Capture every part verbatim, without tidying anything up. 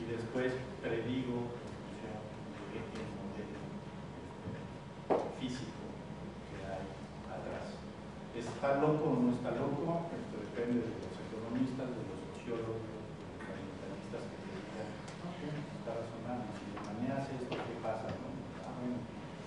y después predigo el modelo físico que hay atrás. ¿Está loco o no está loco? Esto depende de los economistas, de los sociólogos, de los ambientalistas que te digan, no, bueno, está razonable, si de maneras esto, ¿qué pasa? ¿No? Ah, bueno.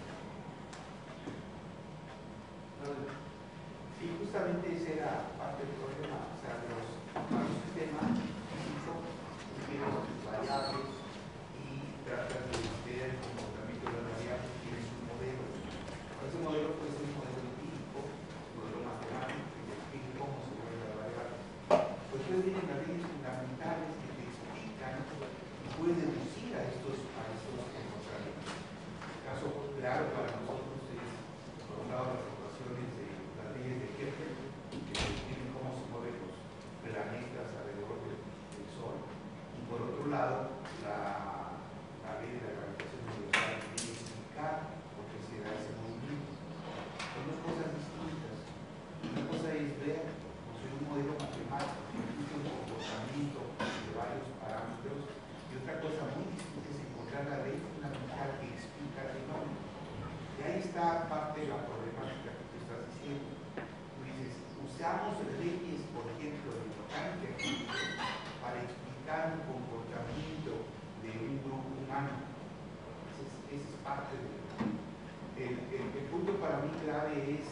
Sí, justamente ese era parte del problema, o sea, los, los sistemas físicos tienen sus variables y tratan de ver el comportamiento de las variables y tienen sus modelos. Ese modelo puede ser un modelo empírico, un modelo matemático, que explique cómo se mueven las variables. Pues entonces vienen las leyes fundamentales que te explican y puedes deducir a estos, a estos comportamientos. El caso claro para nosotros es, por un lado, las ecuaciones de las leyes de Kepler, que explican cómo se mueven los planetas alrededor del, del Sol, y por otro lado, la, la ley de la gravitación universal que viene a explicar por qué se da ese movimiento. Son dos cosas distintas. Una cosa es ver, pues, un modelo matemático que implica un comportamiento de varios parámetros, y otra cosa muy distinta es encontrar la ley fundamental que explica el fenómeno. Y ahí está parte de la problemática que tú estás diciendo. Tú dices, usamos leyes, por ejemplo, de mecánica para explicar un comportamiento de un grupo humano. Ese es, ese es parte de el, el, el punto para mí clave es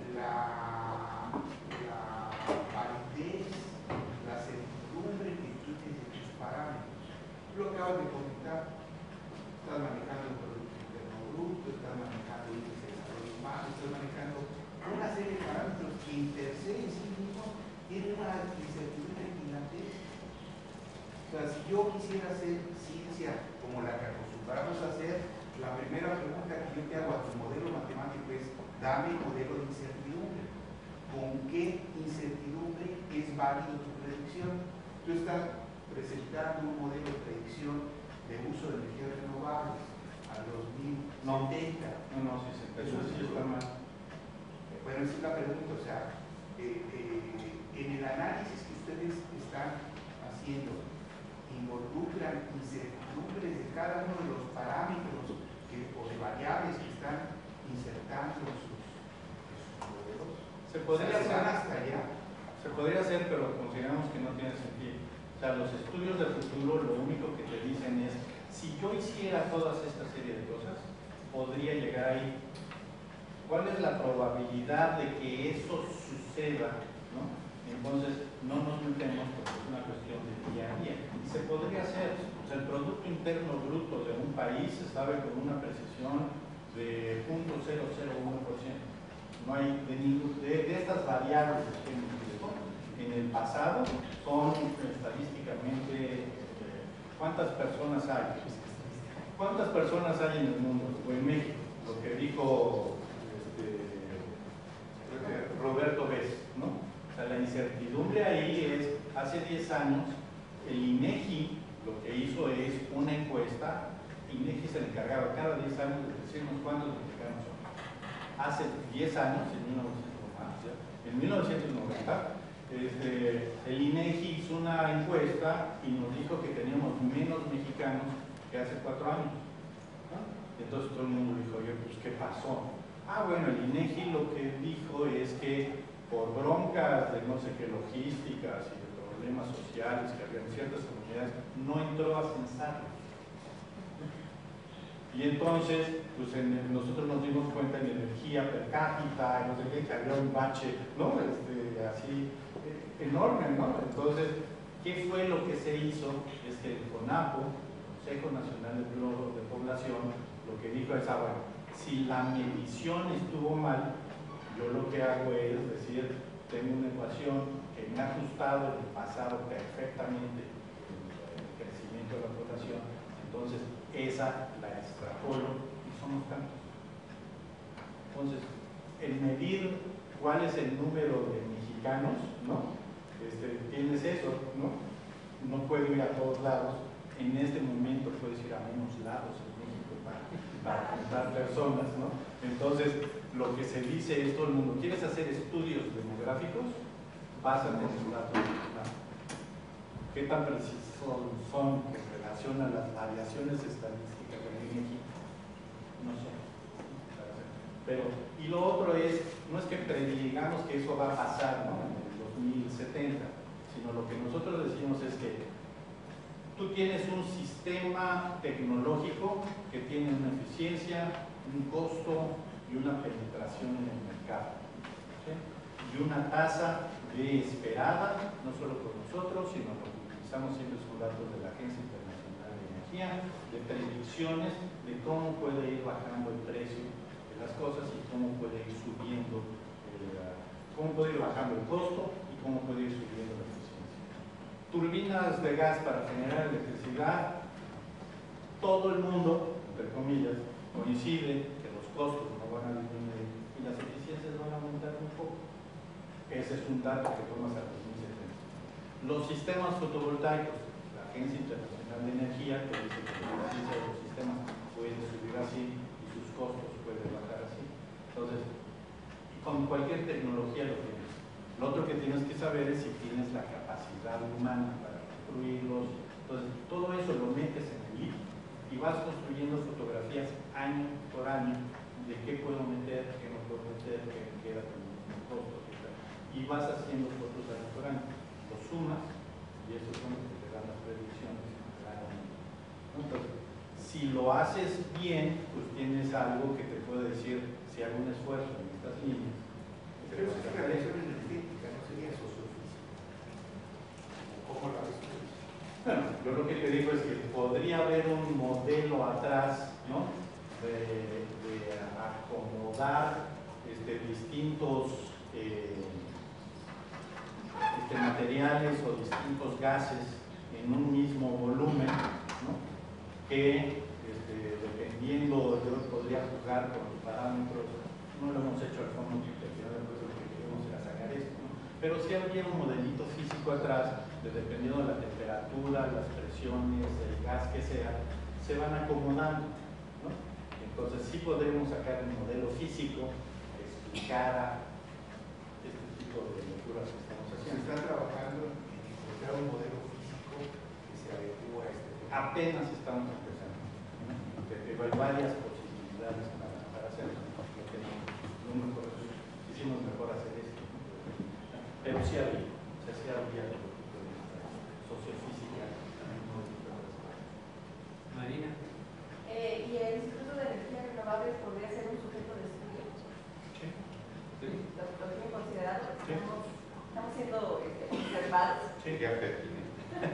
la, la validez, la certidumbre que tienes de tus parámetros. Tú lo acabas de comentar, estás manejando un producto interno bruto, estás manejando índice de desarrollo humano, estás manejando una serie de parámetros que inter se en sí mismos tienen una incertidumbre gigantesca. O sea, si yo quisiera hacer ciencia como la que acostumbramos a hacer, la primera pregunta que yo te hago a tu modelo matemático es: dame el modelo de incertidumbre. ¿Con qué incertidumbre es válido tu predicción? Tú estás presentando un modelo de predicción de uso de energías renovables al dos mil setenta. No, no, sí, sí, eso sí está mal. Bueno, esa es la pregunta, o sea, eh, eh, en el análisis que ustedes están haciendo, involucran incertidumbres de cada uno de los parámetros que, o de variables que están insertando en sus, en sus modelos. Se podría hacer hasta allá. Se podría hacer, pero consideramos que no tiene sentido. O sea, los estudios del futuro lo único que te dicen es, si yo hiciera todas esta serie de cosas, podría llegar ahí. ¿Cuál es la probabilidad de que eso suceda? ¿No? Entonces, no nos metemos porque es una cuestión de día a día. Y se podría hacer. O sea, el Producto Interno Bruto de un país se sabe con una precisión de cero punto cero cero uno por ciento. No hay de, ningún, de, de estas variables que hemos visto en el pasado, son estadísticamente, eh, ¿cuántas personas hay? ¿Cuántas personas hay en el mundo? O en México, lo que dijo Roberto Bess, ¿no? O sea, la incertidumbre ahí es, hace diez años, el INEGI lo que hizo es una encuesta. INEGI es el encargado cada diez años de decirnos cuántos mexicanos son. Hace diez años, en mil novecientos noventa, este, el INEGI hizo una encuesta y nos dijo que teníamos menos mexicanos que hace cuatro años, ¿no? Entonces todo el mundo dijo, oye, pues ¿qué pasó? Ah, bueno, el INEGI lo que dijo es que por broncas de no sé qué logísticas y de problemas sociales que había en ciertas comunidades, no entró a censarlos. Y entonces, pues en el, nosotros nos dimos cuenta en energía per cápita, no sé qué, que había un bache, ¿no? Este, así, eh, enorme, ¿no? Entonces, ¿qué fue lo que se hizo? Es que el CONAPO, el Consejo Nacional de Población, lo que dijo es, ah, bueno, si la medición estuvo mal, yo lo que hago es decir, tengo una ecuación que me ha ajustado en el pasado perfectamente el crecimiento de la población, entonces esa la extrapolo y somos tantos. Entonces, el medir cuál es el número de mexicanos, ¿no? Este, tienes eso, ¿no? No puedo ir a todos lados, en este momento puedes ir a menos lados en México para, para contar personas, ¿no? Entonces, lo que se dice es todo el mundo, ¿quieres hacer estudios demográficos? Básate en los datos, ¿no? ¿Qué tan precisos son en relación relación a las variaciones estadísticas del INEGI, no sé. Pero, y lo otro es, no es que predigamos que eso va a pasar, ¿no?, en el dos mil setenta, sino lo que nosotros decimos es que tú tienes un sistema tecnológico que tiene una eficiencia, un costo y una penetración en el mercado, ¿sí?, y una tasa de esperada, no solo por nosotros, sino lo que utilizamos siempre son datos de la Agencia Internacional de Energía, de predicciones de cómo puede ir bajando el precio de las cosas y cómo puede ir subiendo, el, cómo puede ir bajando el costo y cómo puede ir subiendo la eficiencia. Turbinas de gas para generar electricidad, todo el mundo, entre comillas, coincide que los costos no van a disminuir y las eficiencias van a aumentar un poco. Ese es un dato que tomas al dos mil setenta. Los sistemas fotovoltaicos, la Agencia Internacional de Energía, que dice que la eficiencia de los sistemas puede subir así y sus costos pueden bajar así. Entonces, con cualquier tecnología lo tienes. Lo otro que tienes que saber es si tienes la capacidad humana para construirlos. Entonces, todo eso lo metes en el I P y vas construyendo fotografías año por año de qué puedo meter, qué no puedo meter, qué me queda con un costo, etcétera. Y vas haciendo fotos año por año. Lo sumas y esos son los que te dan las predicciones. Entonces, si lo haces bien, pues tienes algo que te puede decir si hago un esfuerzo en estas líneas. Pero eso es radiación energética, no sería sociofísica. ¿Cómo la ves tú? Bueno, yo lo que te digo es que podría haber un modelo atrás, ¿no?, de, de acomodar este, distintos eh, este, materiales o distintos gases en un mismo volumen, ¿no?, que este, dependiendo, yo podría jugar con los parámetros, no lo hemos hecho al fondo, porque al final de lo que queremos era sacar esto, ¿no?, pero sí habría un modelito físico atrás, de, dependiendo de la temperatura, las presiones, el gas que sea, se van acomodando, ¿no? Entonces sí podremos sacar un modelo físico que explicara este tipo de lecturas que estamos Se haciendo. está trabajando en encontrar un modelo físico que se adecue a este tema. Apenas estamos empezando, ¿no? Pero hay varias posibilidades para, para hacerlo. Lo que no, lo mejor, hicimos mejor hacer esto, ¿no? Pero sí había, o sea, sí había sociofísica. Marina. Eh, ¿Y el Instituto de Energías Renovables podría ser un sujeto de estudio? Sí. Sí. ¿Lo, lo tienen considerado? Sí. Estamos, estamos siendo este, observados. Sí. Sería pertinente.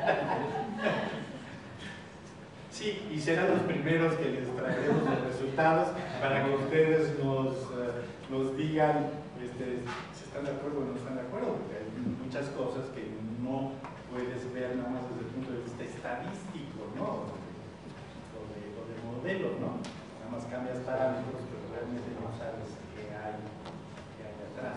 Sí, y serán los primeros que les traeremos los resultados para que ustedes nos, uh, nos digan este, si están de acuerdo o no están de acuerdo, porque hay muchas cosas que no puedes ver nada más desde el punto de vista estadístico, ¿no? O de, o de modelo, ¿no? Nada más cambias parámetros, pero realmente no sabes qué hay, qué hay atrás.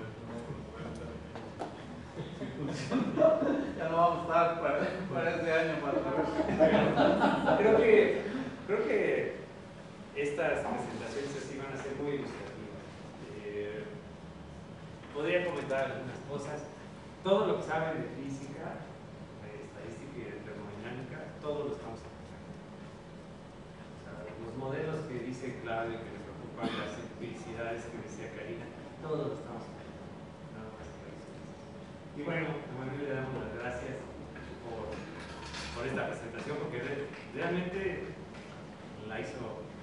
Ya no vamos a estar para, para este año para saber. Creo que, creo que estas presentaciones así van a ser muy ilustrativas. Eh, podría comentar algunas cosas. Todo lo que saben de física, de estadística y de termodinámica, todo lo estamos aplicando. O sea, los modelos que dice Claudio que le preocupan, las simplicidades que decía Karina, todo lo estamos aplicando. Nada más que eso. Y bueno, a Manuel le damos las gracias por, por esta presentación, porque re, realmente la hizo